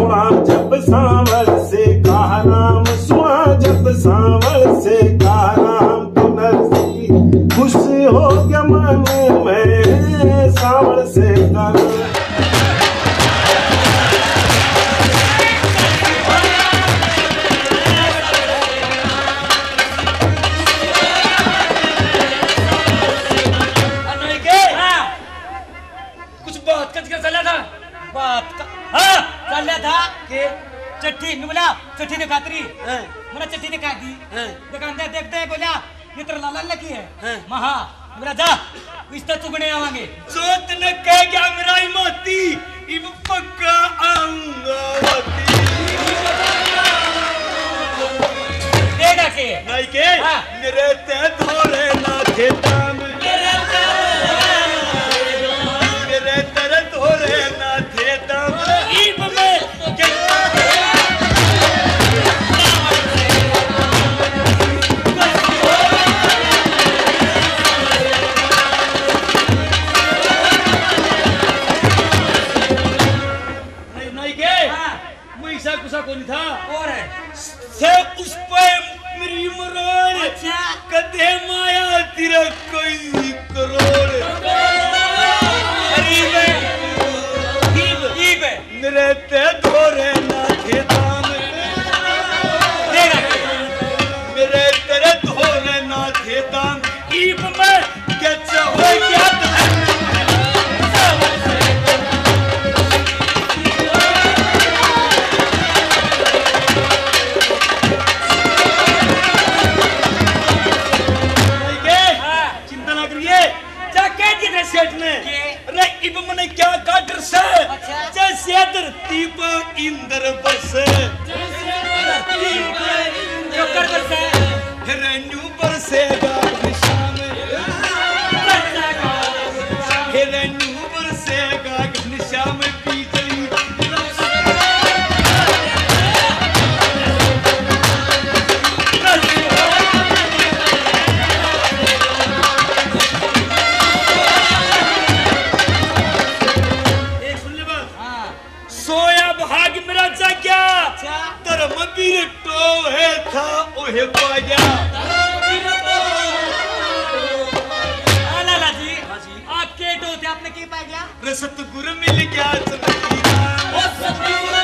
सुना जब सांवल से कहा नाम, सुना जब सांवल से कहा नाम, तो नरसी खुश हो गया मन में सांवल से कहा। चिट्ठी बोला चिट्ठी दिखा त्री मेरा चिट्ठी दिखा दी दुकानदार देखते हैं बोला ये तो लाला लगी है महा मेरा जा इस तक चुगने आवांगे जो तने कह गया मेरा इमोती इब पक्का आऊंगा वती देगा के नहीं के मेरे ते धोले ना थे दाम मेरे तेरे धोले ना थे दाम इब में कौन था और है से उस पे मेरी मरोड़ अच्छा कदे माया तेरा कोई करोड़ गरीब मेरे ते धोरे ना थे दाम मेरे तेरे धोरे ना थे दाम ईब में क्या चाहे क्या सेठ ने अरे इब मने क्या काटर से जैसे धरती पर इंद्र बरसे धरती पर जो कर बरसे हिरण्यू बरसेगा घनश्याम हिरण्यू बरसेगा घनश्याम बिजली धर्मवीर टोहे था ओहे पाया लाला जी आपके टोते आपने की पाया सतगुरु मिल गया